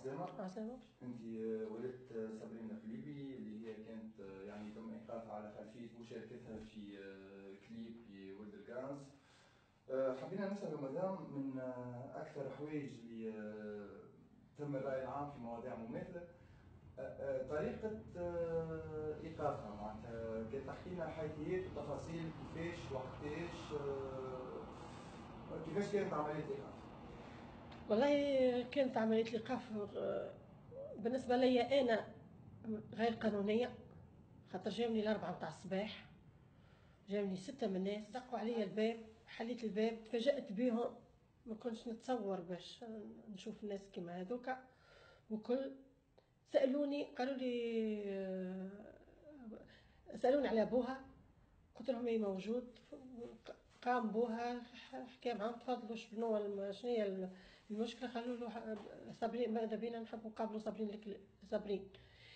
عسلامة. عسلامة. انت والدة صابرين القليبي اللي هي كانت يعني تم ايقافها على خلفية مشاركتها في كليب لولد الكرنس. حبينا نسأل مدام من أكثر الحوايج اللي تم الرأي العام في مواضيع مماثلة طريقة إيقافها، معناتها كي تحكي لنا الحيثيات والتفاصيل كيفاش وقتاش كيفاش كانت عملية الإيقاف؟ والله كانت عملية الإيقاف بالنسبة لي أنا غير قانونية، خاطر جاوني الأربعة متاع الصباح، جاوني 6 من الناس دقوا علي الباب، حليت الباب تفاجأت بيهم، ما كنتش نتصور باش نشوف الناس كيما هذوكا، وكل سألوني قالوا لي سألوني على أبوها، قلت لهم اي موجود، قام بوها حكى معاهم تفضلوا شنو هي المشكله، قالوا له صابرين ماذا بينا نحبوا نقابلوا صابرين.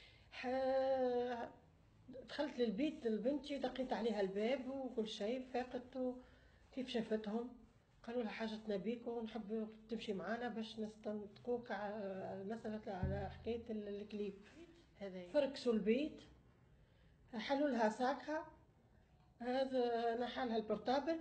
دخلت للبيت لبنتي دقيت عليها الباب وكل شيء، فاقت كيف شافتهم قالوا لها حاجتنا بيك ونحب تمشي معانا باش نستنطقوك على مسألة على حكاية الكليب هذا. فركسوا البيت، حلوا لها ساكها، هذا نحالها البورتابل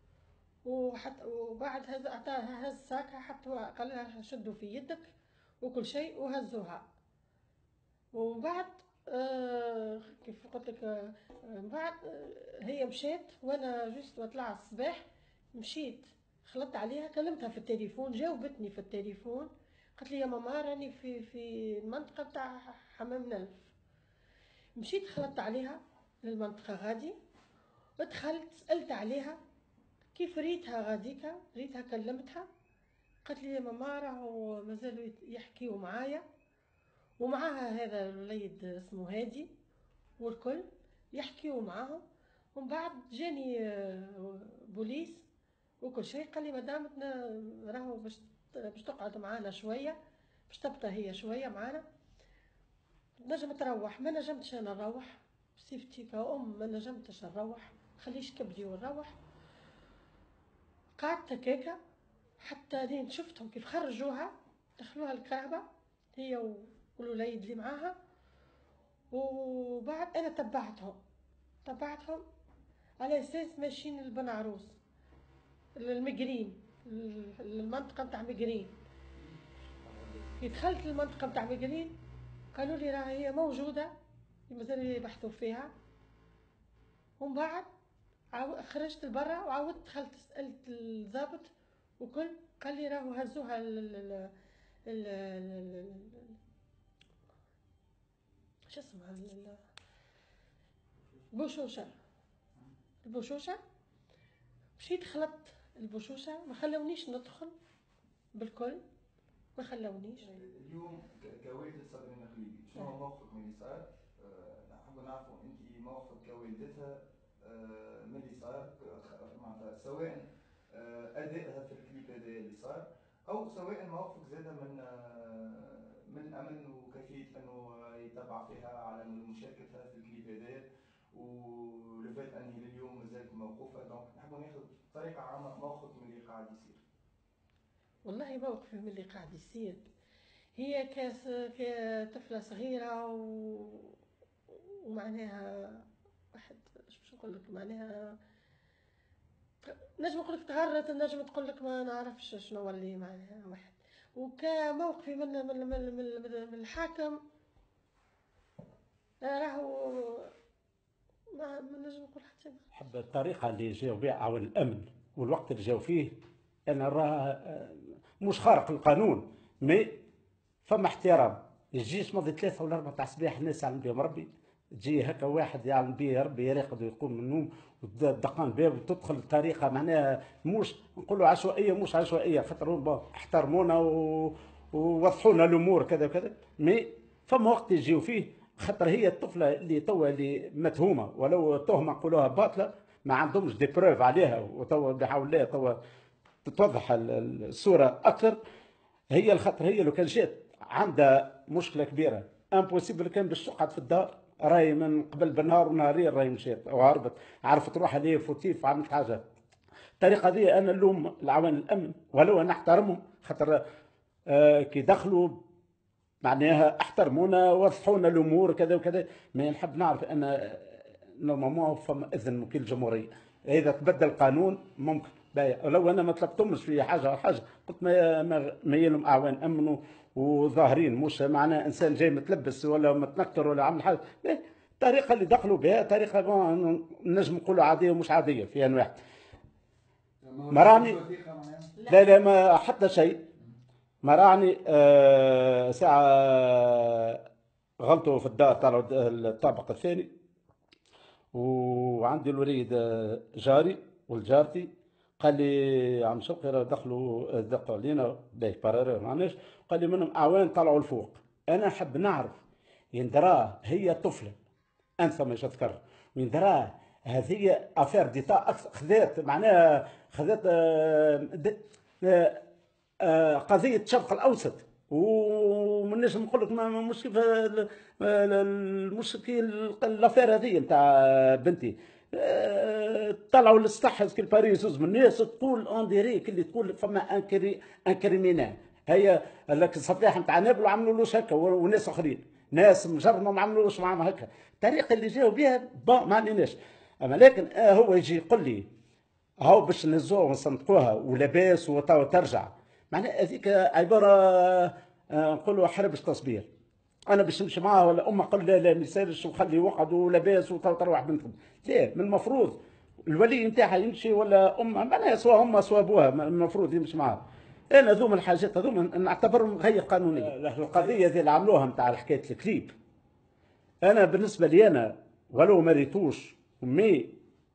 وبعد هذا اعطاها هز ساكها، حطوا قال لها شدوا في يدك وكل شيء وهزوها. وبعد كيف قلت لك بعد هي مشيت، وانا جست طلع الصباح مشيت خلطت عليها، كلمتها في التليفون، جاوبتني في التليفون، قالت لي يا ماما راني في المنطقه بتاع حمام نلف. مشيت خلطت عليها للمنطقه غادي، دخلت سألت عليها كيف ريتها غاديكا، ريتها كلمتها، قالت لي يا ماما راهو مازالوا يحكيوا معايا ومعاها هذا الوليد اسمه هادي والكل يحكيوا معاهم. ومن بعد جاني بوليس وكل شيء، قال لي مدام راهو باش تقعد معانا شويه، باش تبقى هي شويه معانا، نجم تروح. ما نجمتش انا نروح بصفتي كأم، ما نجمتش نروح، خليش كبدي ونروح. قعدت هكاكا حتى لين شفتهم كيف خرجوها دخلوها الكعبة هي والوليد اللي معاها. وبعد انا تبعتهم على اساس ماشيين لبن عروس المقرين، المنطقة متاع مقرين. كي دخلت المنطقة متاع مقرين قالوا لي راه هي موجودة، مازالوا يبحثوا فيها. ومن بعد خرجت لبرا وعاودت دخلت سألت الضابط وكل، قال لي راهو هزوها شو اسمها البوشوشة. مشيت خلطت البوشوشة، ما خلونيش ندخل بالكل، ما خلونيش. اليوم كوالدة صابرين القليبي شنو هو موقفك من اللي صار؟ نحب نعرفوا انت موقفك كوالدتها من اللي صار، معناتها سواء ادائها في الكليب هذا اللي صار، او سواء موقفك زاده من الامن وكيفيه انه يتبع فيها على مشاركتها في الكليب هذا، ولفات انهي لليوم مازالت موقوفه. دونك نحب ناخذ بطريقه عامه موقفك من اللي قاعد يصير. والله موقفي من اللي قاعد يصير، هي كطفلة صغيرة ومعناها واحد باش نقول لك، معناها نجم نقول لك تغرت، نجم تقول لك ما نعرفش شنو اللي معناها واحد. وكموقفي من الحاكم راهو ما نجم نقول حتى. حب الطريقة اللي جاو بها عون الأمن والوقت اللي جاو فيه، أنا راه مش خارق القانون، مي فما احترام. يجيش ماضي 3 ولا 4 تاع الصباح الناس يعلم بهم ربي، تجي هكا واحد يعلم به ربي يراقد ويقوم من النوم وتدقن الباب وتدخل بطريقة معناها مش نقولوا عشوائية، مش عشوائية، خاطر احترمونا ووضحونا الأمور كذا وكذا. مي فما وقت يجيو فيه، خاطر هي الطفلة اللي توا اللي متهومة ولو تهمة نقولوها باطلة، ما عندهمش دي بروف عليها، وتوا بحول الله توا تتوضح الصورة أكثر. هي الخطر هي لو كان جات عندها مشكله كبيره امبوسيبل كان باش تقعد في الدار، راهي من قبل بالنهار ونهارين راهي مشات وهربت، عرفت روحها ليه فوتيف عملت حاجه. الطريقه دي انا نلوم العوان الامن ولو انا نحترمهم، خاطر كي دخلوا معناها احترمونا وضحونا الامور كذا وكذا. ما نحب نعرف ان نورمالمون فما اذن من وكيل الجمهوريه، اذا تبدل القانون ممكن لو انا ما طلبتهمش في حاجه ولا حاجه، قلت ما يلهم اعوان امنوا وظاهرين، مش معناه انسان جاي متلبس ولا متنكر ولا عمل حاجه. الطريقه اللي دخلوا بها طريقه نجم نقولوا عاديه ومش عاديه في ان واحد. ما راني لا لا ما حتى شيء. ما راني ساعه غلطوا في الدار، طلعوا الطابق الثاني، وعندي الوليد جاري والجارتي قال لي عم شوقي دقوا علينا باهي بارارير معناش، قال لي منهم اعوان طلعوا لفوق. انا نحب نعرف يندراه هي طفله انثى ما تذكر، ويندراه هذه افير ديتا خذات معناها خذات قضيه الشرق الاوسط، ومناش نقول لك مش كيف المشكل الافير هذه نتاع بنتي. طلعوا للسطح كي باريس زوز من الناس تقول اون ديريك اللي تقول فما انكريمينا هي لك الصفيحه نتاع نابل عملوا له هكا، وناس اخرين ناس مجرمه ما عملوش معاهم هكا. الطريقه اللي جاوا بها ما عليناش. اما لكن هو يجي يقول لي هاو باش نهزوها ونصندقوها ولاباس وترجع، معناها هذيك عباره نقولوا حرب تصبير. انا باش نمشي معاه ولا امه قل لا ما يسالش وخلي وقعد ولاباس وتروح بنتهم، لا من المفروض الولي نتاعها يمشي ولا امه معناها سواء امها سواء ابوها المفروض يمشي معاه. انا ذوما الحاجات هذوما نعتبرهم غير قانونيه. القضيه اللي عملوها نتاع حكايه الكليب، انا بالنسبه لي انا ولو ما ريتوش مي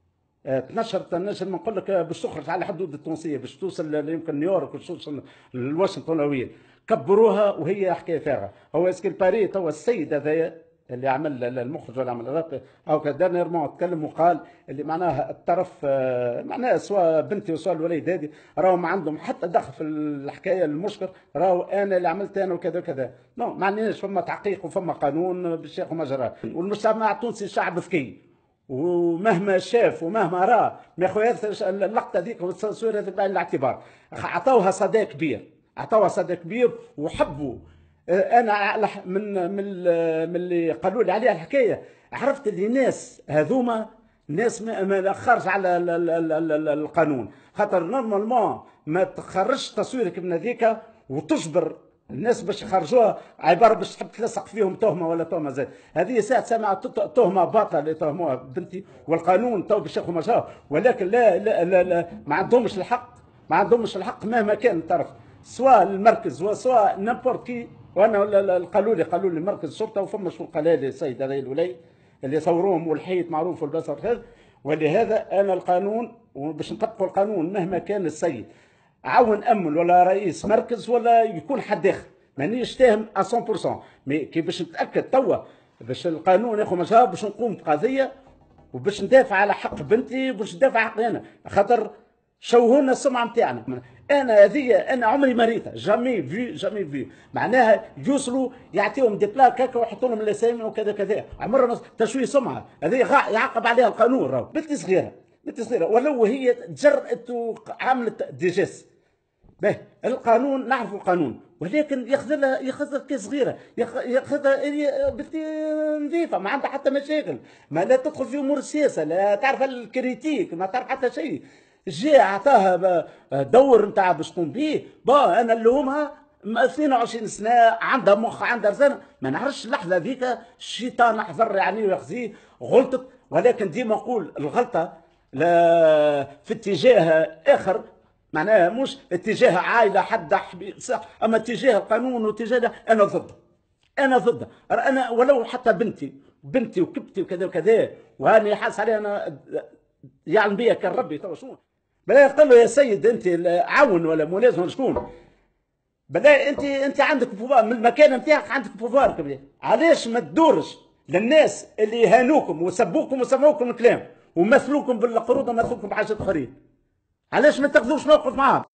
تنشرت النشر ما نقول لك باش تخرج على الحدود التونسيه باش توصل يمكن نيويورك باش توصل لواشنطن وين كبروها وهي حكايه فارغه. هو اسكي باري توا السيد هذايا اللي عمل المخرج ولا عمل الرابط او كدانيرمون تكلم وقال اللي معناها الطرف معناها سواء بنتي وسواء الوليد هذه راهو ما عندهم حتى دخل في الحكايه المشكل، راهو انا اللي عملت انا وكذا وكذا. نو ما عندناش فما تحقيق وفما قانون باش ياخذ مجراه. والمجتمع التونسي شعب ذكي ومهما شاف ومهما راه ما ياخذش اللقطه ذيك والتصوير هذا بعين الاعتبار. عطاوها صدى كبير، عطاوها صدى كبير وحبوا. انا من اللي قالوا لي عليها الحكايه عرفت اللي ناس هذوما ناس ما خارج على القانون، خاطر نورمالمون ما تخرجش تصويرك من هذيك وتجبر الناس باش يخرجوها عباره باش تحب تلصق فيهم تهمه ولا تهمه زاد. هذه ساعه سمعت تهمه باطله اللي تهموها بنتي، والقانون تو باش ياخذ مجراه، ولكن لا لا لا, لا ما عندهمش الحق، ما عندهمش الحق مهما كان الطرف سواء المركز وسواء نابورت كي. وانا قالوا لي مركز الشرطه وفما شو قال لي السيد هذا الولي اللي صوروهم والحيط معروف والبصر هذا. ولهذا انا القانون وباش نطبقوا القانون مهما كان السيد عون امن ولا رئيس مركز ولا يكون حد اخر مانيش فاهم 100%، مي كي باش نتاكد توا باش القانون ياخذ مجراه باش نقوم بقضيه وباش ندافع على حق بنتي وباش ندافع على حقي انا، خاطر شوهونا السمعه نتاعنا. انا هذه انا عمري ما ريتها جامي في معناها يوصلوا يعطيهم دي بلاك هكا ويحطوا لهم الاسامي وكذا كذا، عمرنا تشويه سمعه. هذه يعاقب عليها القانون. راهو بنتي صغيره ولو هي تجرأت وعملت ديجيس باهي القانون نعرفوا القانون، ولكن ياخذها كي صغيره ياخذها بنتي نظيفه ما عندها حتى مشاكل، ما لا تدخل في امور السياسه، لا تعرف الكريتيك، ما تعرف حتى شيء. جاء عطاها دور نتاع باش تقوم به. انا نلومها 22 سنه عندها مخ عندها رزانه، ما نعرفش اللحظه ذيك الشيطان احذر يعني ويخزيه غلطت. ولكن ديما نقول الغلطه في اتجاه اخر، معناها مش اتجاه عائله حد صح، اما اتجاه القانون واتجاه انا ضده انا ولو حتى بنتي وكبتي وكذا وكذا، وهاني حاس عليها انا يعلم بيا كان ربي توا شنو بلا يقول له يا سيد انت عون ولا ملازم شكون بلا انت عندك بوفار من المكان نتاعك، عندك بوفار كبير. علاش ما تدورش للناس اللي هانوكم وسبوكم وسمعوكم الكلام ومثلوكم بالقروض ومثلوكم بحاجات اخرين؟ علاش ما تاخذوش موقف معاهم؟